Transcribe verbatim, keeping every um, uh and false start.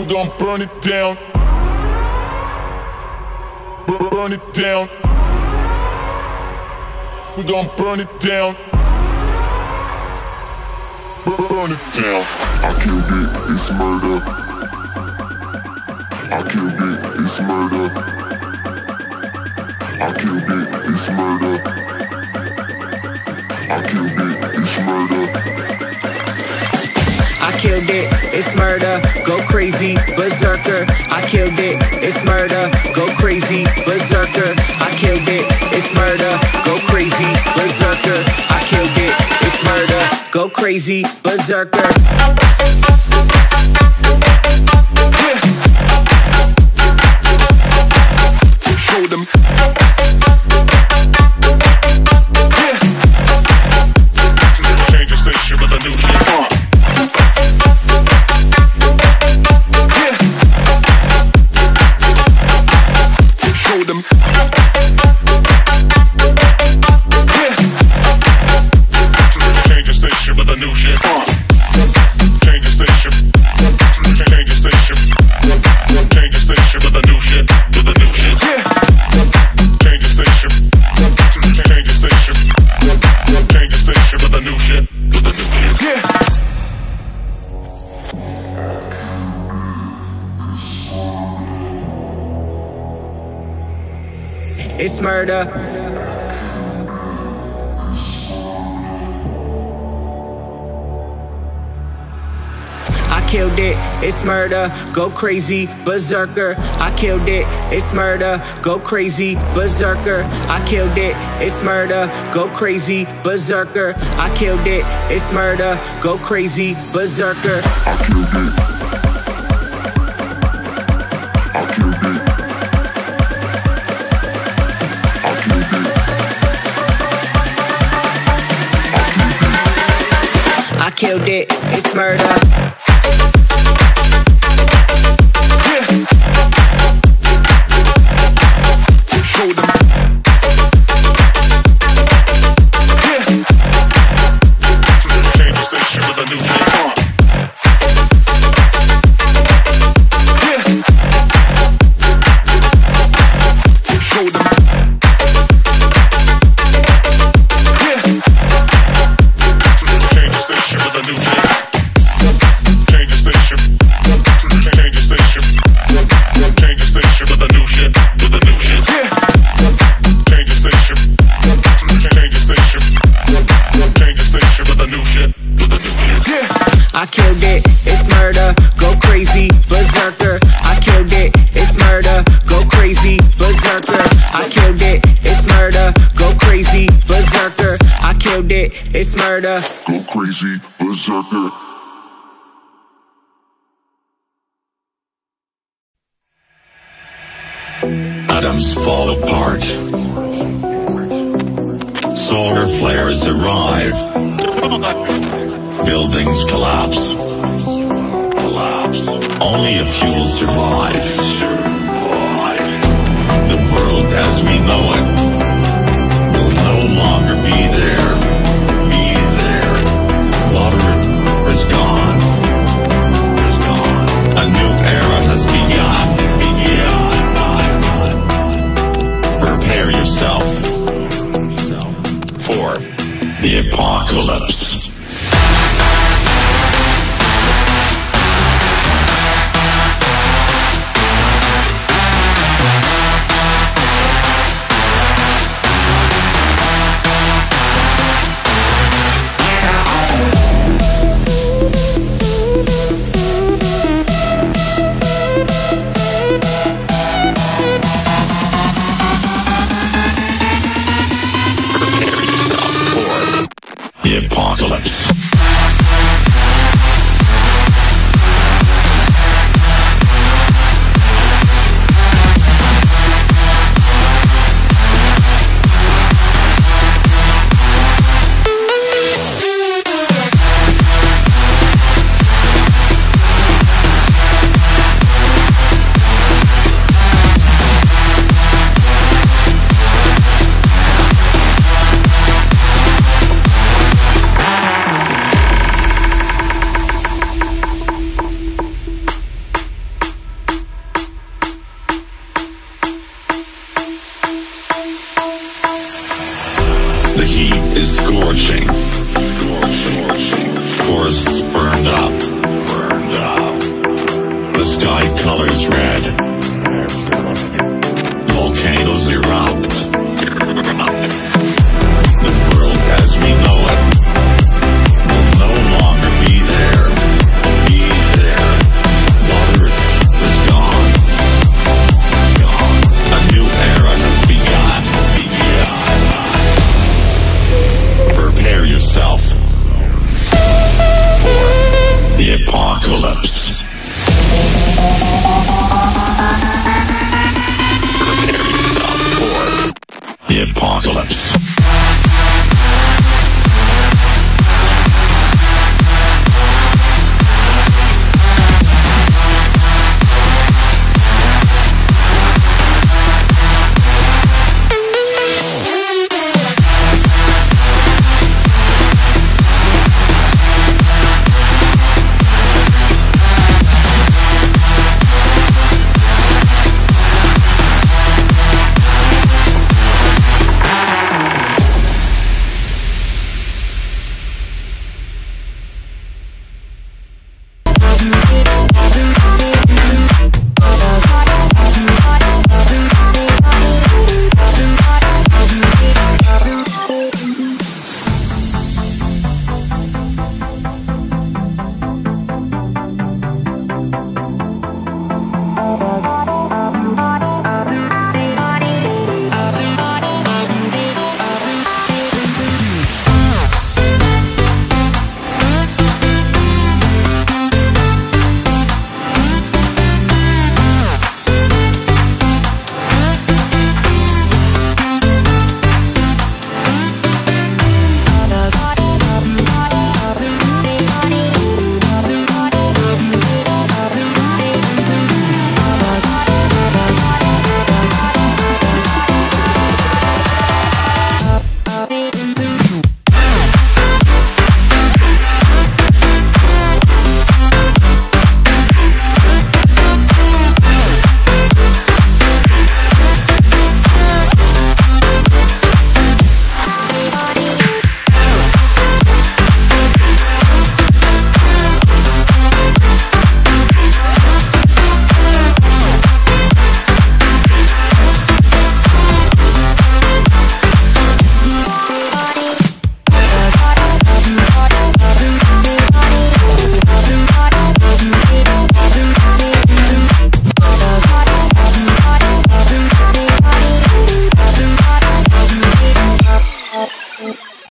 gon' burn it down. Burn it down. We gon' burn it down. Burn it down. I killed it, it's murder. I killed it, it's murder. I killed it, it's murder. I killed it, it's murder. I killed it, it's murder, go crazy, berserker. I killed it, it's murder, go crazy, berserker. I killed it, it's murder, go crazy, berserker. I killed it, it's murder, go crazy, berserker. Show them. Change the station with a new shit. Show them. Change the station with a new shit. Change the station. Change the station. Change the station with a new shit. With a new shit. Change the station. Change the station. Change the station with a new shit. With a new shit. Yeah. It's murder. I killed it, it's murder, go crazy, berserker. I killed it, it's murder, go crazy, berserker. I killed it, it's murder, go crazy, berserker. I killed it, it's murder, go crazy, berserker. I killed it. I killed it. I killed it. I killed it, it's murder. Show them. Change the station with a new shit. Show them. Change the station with a new shit. Change the station. Change the station. Change the station with a new shit. With a new shit. Change the station. Change the station. Change the station with a new shit. With a new shit. I killed it, it's murder, go crazy, berserker. I killed it, it's murder, go crazy, berserker. I killed it, it's murder, go crazy, berserker. I killed it, it's murder. Go crazy, berserker. Atoms fall apart. Solar flares arrive. Buildings collapse. Only a few will survive. The world as we know it will no longer be there. Be there. Water is gone. A new era has begun. Prepare yourself for the apocalypse. The apocalypse. is scorching. Forests burned up. The sky colors red. Volcanoes erupt. The world as we know it will no longer be there. Be there. Water is gone. Gone. A new era has begun. Begun. Prepare yourself for the apocalypse. Prepare yourself for the apocalypse.